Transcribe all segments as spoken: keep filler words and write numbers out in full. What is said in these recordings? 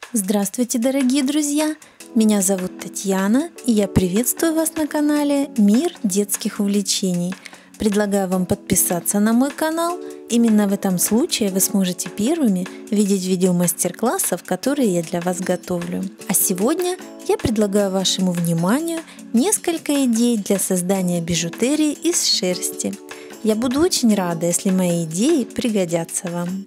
Здравствуйте, дорогие друзья! Меня зовут Татьяна, и я приветствую вас на канале «Мир детских увлечений». Предлагаю вам подписаться на мой канал. Именно в этом случае вы сможете первыми видеть видео мастер-классов, которые я для вас готовлю. А сегодня я предлагаю вашему вниманию несколько идей для создания бижутерии из шерсти. Я буду очень рада, если мои идеи пригодятся вам.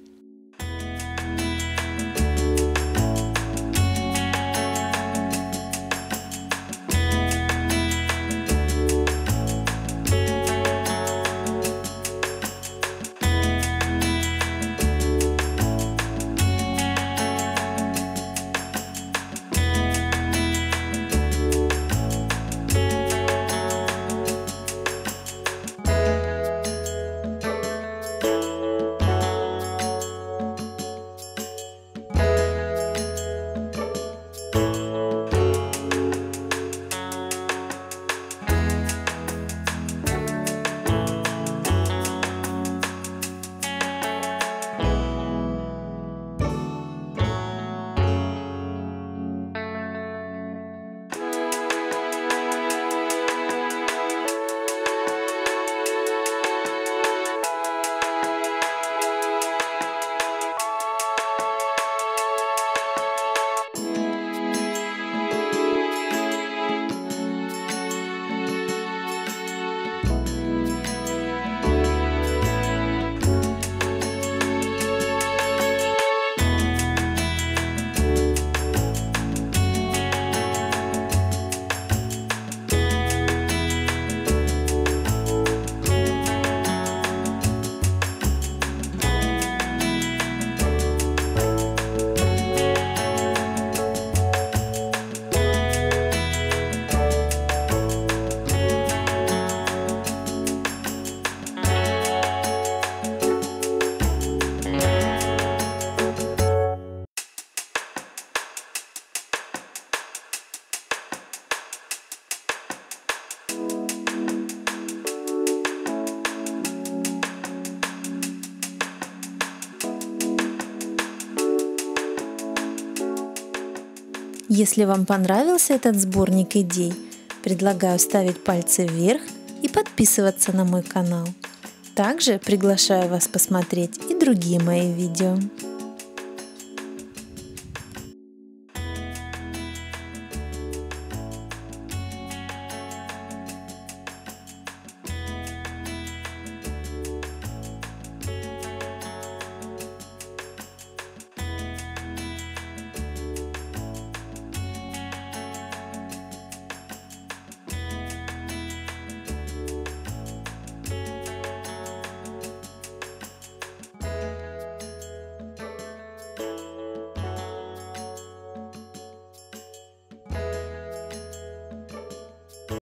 Если вам понравился этот сборник идей, предлагаю ставить пальцы вверх и подписываться на мой канал. Также приглашаю вас посмотреть и другие мои видео.